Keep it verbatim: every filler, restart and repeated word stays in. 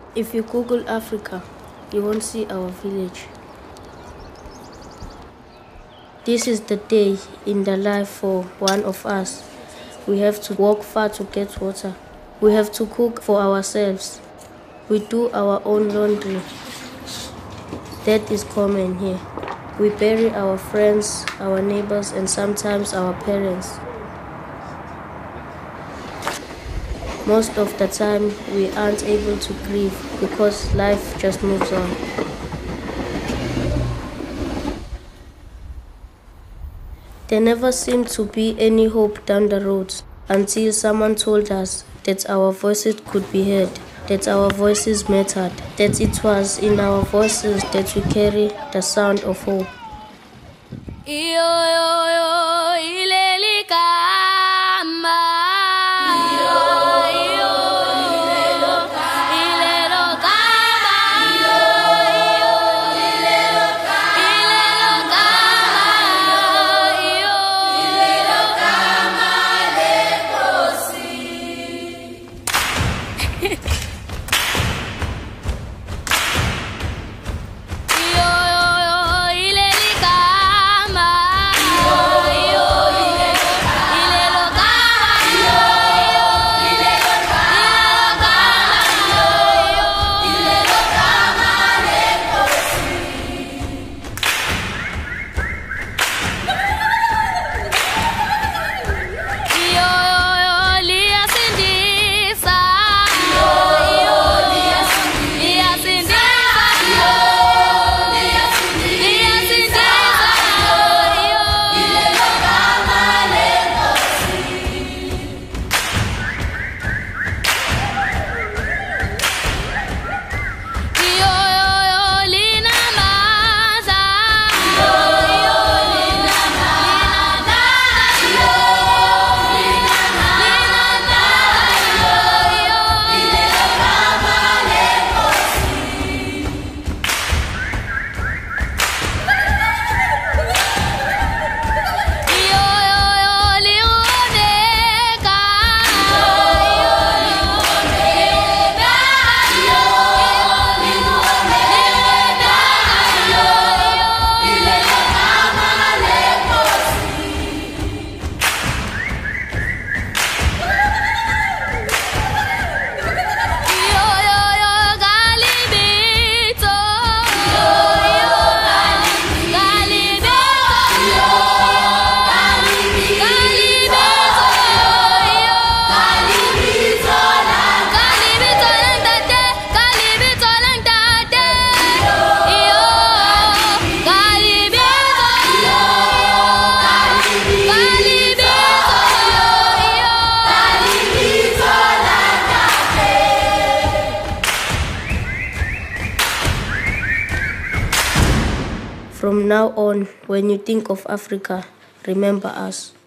If you Google Africa, you won't see our village. This is the day in the life for one of us. We have to walk far to get water. We have to cook for ourselves. We do our own laundry. That is common here. We bury our friends, our neighbors, and sometimes our parents. Most of the time, we aren't able to grieve because life just moves on. There never seemed to be any hope down the road until someone told us that our voices could be heard, that our voices mattered, that it was in our voices that we carry the sound of hope. From now on, when you think of Africa, remember us.